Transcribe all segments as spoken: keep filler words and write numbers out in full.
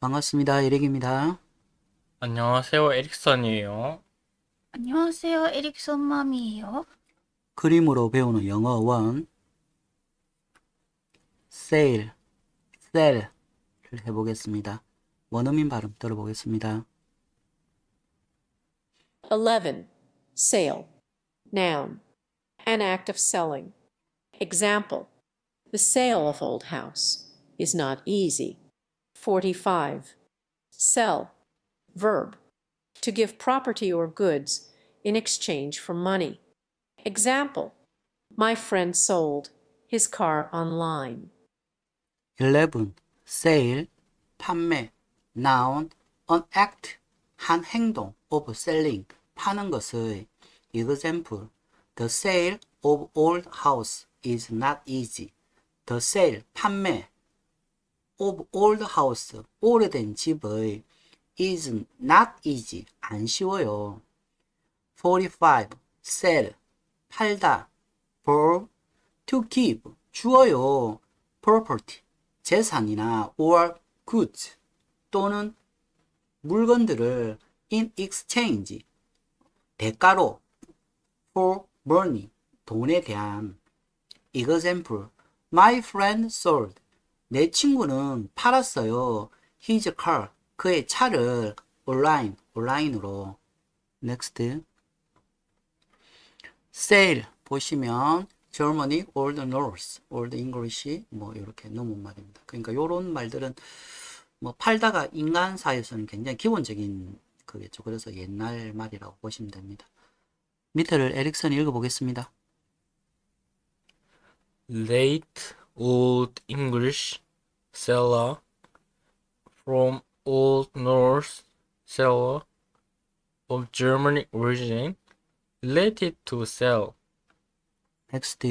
반갑습니다. 에릭입니다. 안녕하세요, 에릭선이에요. 안녕하세요. 에릭son 맘이에요. 그림으로 배우는 영어 원, sale, sell를 해보겠습니다. 원어민 발음 들어보겠습니다. eleven. Sale. Noun. An act of selling. Example. The sale of old house is not easy. forty-five. Sell. Verb. To give property or goods in exchange for money. Example. My friend sold his car online. eleven. sale, 판매, noun, an act, 한 행동, of selling, 파는 것의 example. The sale of old house is not easy. The sale, 판매, of old house, 오래된 집의 is not easy, 안 쉬워요. forty-five. sell, 팔다. verb, to give, 주어요. property, 재산이나 or goods, 또는 물건들을 in exchange, 대가로 for money, 돈에 대한. example. My friend sold, 내 친구는 팔았어요. his car, 그의 차를 online, 온라인으로. next. sale 보시면 Germany, Old North, Old English 뭐 이렇게 넘은 말입니다. 그러니까 요런 말들은 뭐 팔다가 인간사에서는 굉장히 기본적인 그겠죠. 그래서 옛날 말이라고 보시면 됩니다. 밑에를 에릭슨이 읽어보겠습니다. Late Old English seller from Old Norse seller of Germanic origin related to sell. next.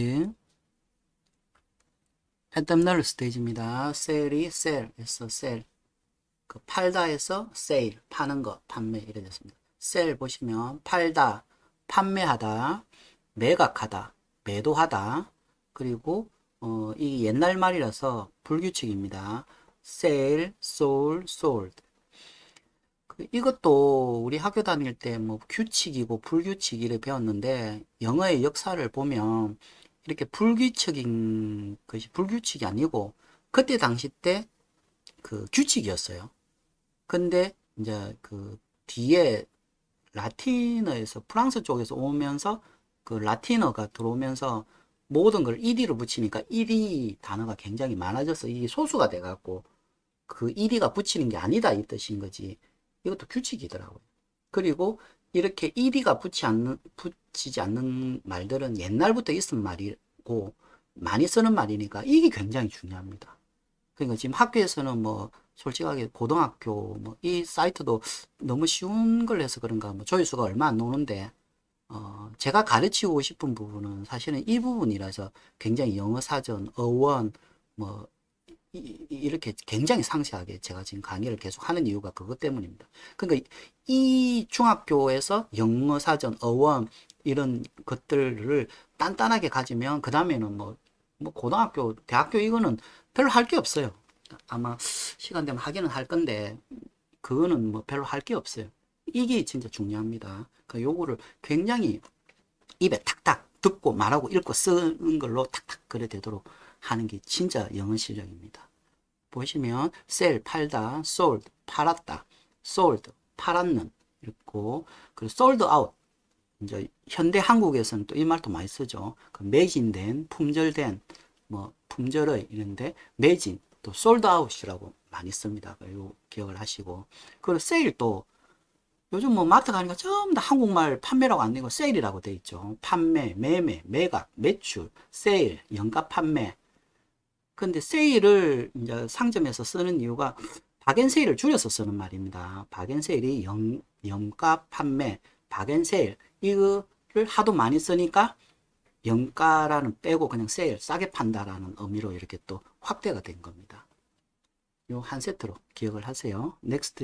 애덤널 스테이지입니다. sell이 sell에서 sell, 그 팔다에서 sale, 파는 것, 판매 이래 됐습니다. sell 보시면 팔다, 판매하다, 매각하다, 매도하다. 그리고 어, 이 옛날 말이라서 불규칙입니다. sell, sold, sold. 그 이것도 우리 학교 다닐 때 뭐 규칙이고 불규칙이를 배웠는데, 영어의 역사를 보면 이렇게 불규칙인 것이 불규칙이 아니고 그때 당시 때 그 규칙이었어요. 근데 이제 그 뒤에 라틴어에서 프랑스 쪽에서 오면서 그 라틴어가 들어오면서 모든 걸 ed로 붙이니까 ed 단어가 굉장히 많아져서 이게 소수가 돼갖고 그 ed가 붙이는 게 아니다 이 뜻인 거지. 이것도 규칙이더라고요. 그리고 이렇게 ed가 붙지 않는, 붙이지 않는 말들은 옛날부터 있은 말이고 많이 쓰는 말이니까 이게 굉장히 중요합니다. 그러니까 지금 학교에서는 뭐 솔직하게 고등학교 뭐 이 사이트도 너무 쉬운 걸 해서 그런가 뭐 조회수가 얼마 안 나오는데, 어 제가 가르치고 싶은 부분은 사실은 이 부분이라서 굉장히 영어 사전, 어원 뭐 이, 이렇게 굉장히 상세하게 제가 지금 강의를 계속 하는 이유가 그것 때문입니다. 그러니까 이 중학교에서 영어 사전, 어원 이런 것들을 단단하게 가지면 그 다음에는 뭐, 뭐 고등학교, 대학교 이거는 별로 할 게 없어요. 아마 시간 되면 하기는 할 건데 그거는 뭐 별로 할 게 없어요. 이게 진짜 중요합니다. 그 요거를 굉장히 입에 탁탁 듣고 말하고 읽고 쓰는 걸로 탁탁 그래 되도록 하는 게 진짜 영어 실력입니다. 보시면 sell 팔다, sold 팔았다, sold 팔았는 있고, 그리고 sold out 이제 현대 한국에서는 또 이 말도 많이 쓰죠. 그 매진된, 품절된, 뭐 품절의 이런데 매진 또 sold out이라고 많이 씁니다. 요 기억을 하시고. 그리고 sale 또 요즘 뭐 마트 가니까 전부 다 한국말 판매라고 안 되고 세일이라고 돼 있죠. 판매, 매매, 매각, 매출, 세일, 연가 판매. 근데 세일을 이제 상점에서 쓰는 이유가 박앤세일을 줄여서 쓰는 말입니다. 박앤세일이 연, 연가 판매, 박앤세일 이거를 하도 많이 쓰니까 연가라는 빼고 그냥 세일, 싸게 판다라는 의미로 이렇게 또 확대가 된 겁니다. 요 한 세트로 기억을 하세요. 넥스트.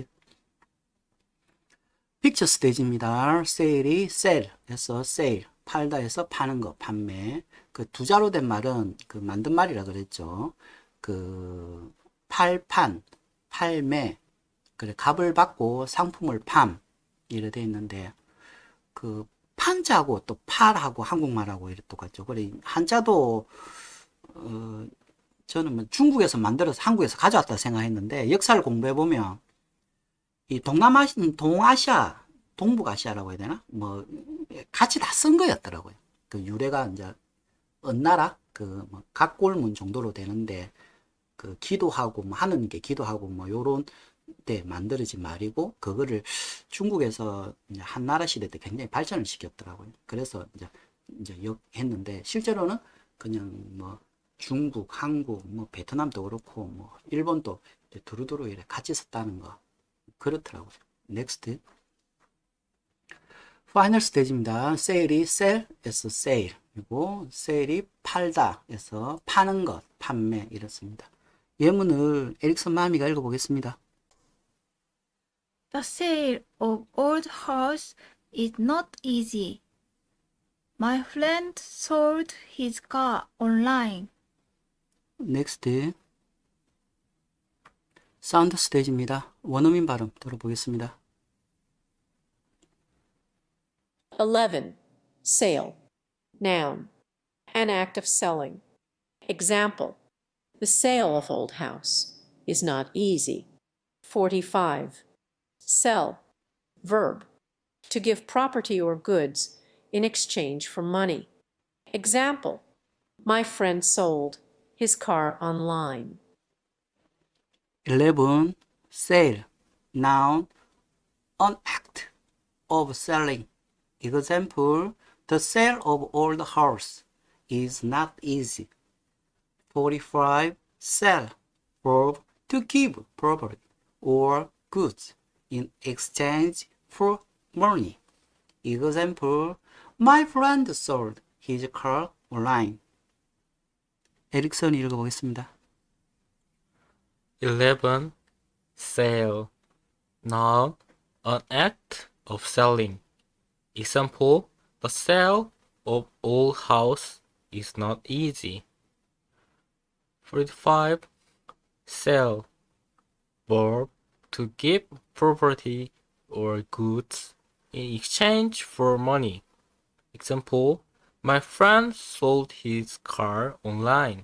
픽처 스테이지입니다. 세일이 셀에서 세일, 팔다에서 파는 거, 판매. 그 두 자로 된 말은 그 만든 말이라 그랬죠. 그 팔판, 팔매, 그래, 값을 받고 상품을 팜. 이래 돼 있는데, 그, 판자하고 또 팔하고 한국말하고 이래 똑같죠. 그래, 한자도, 어, 저는 뭐 중국에서 만들어서 한국에서 가져왔다 생각했는데, 역사를 공부해보면, 이 동남아시, 동아시아, 동북아시아라고 해야 되나? 뭐, 같이 다 쓴 거였더라고요. 그 유래가 이제, 은나라? 그, 뭐, 각골문 정도로 되는데, 그, 기도하고, 뭐, 하느님께 기도하고, 뭐, 요런, 때 만들어진 말이고 그거를 중국에서 이제 한나라 시대 때 굉장히 발전을 시켰더라고요. 그래서 이제 이제 역 했는데 실제로는 그냥 뭐 중국, 한국, 뭐 베트남도 그렇고 뭐 일본도 두루두루 이렇게 같이 썼다는 거 그렇더라고요. 넥스트. 파이널 스테이지입니다. 세일이 셀에서 세일 그리고 세일이 팔다에서 파는 것, 판매 이렇습니다. 예문을 에릭슨 마미가 읽어보겠습니다. The sale of old house is not easy. My friend sold his car online. 넥스트. 사운드 스테이지입니다. 원어민 발음 들어보겠습니다. eleven. Sale. Noun. An act of selling. Example. The sale of old house is not easy. forty-five. Sell. Verb. To give property or goods in exchange for money. Example. My friend sold his car online. eleven. Sale. Noun. An act of selling. Example. The sale of old house is not easy. forty-five. Sell. Verb. To give property or goods in exchange for money. Example. My friend sold his car online. 에릭슨이 읽어보겠습니다. eleven. Sale. Noun. An act of selling. Example. The sale of old house is not easy. forty-five. Sell. Verb. To give property or goods in exchange for money. Example. My friend sold his car online.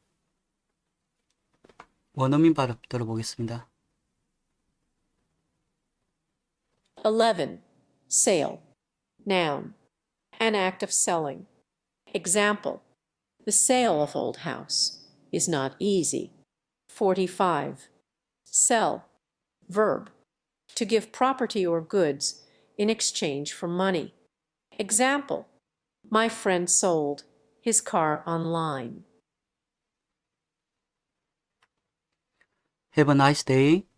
원어민 발음 들어보겠습니다. eleven. Sale. Noun. An act of selling. Example. The sale of old house is not easy. forty-five. Sell. Verb. To give property or goods in exchange for money. Example. My friend sold his car online. Have a nice day.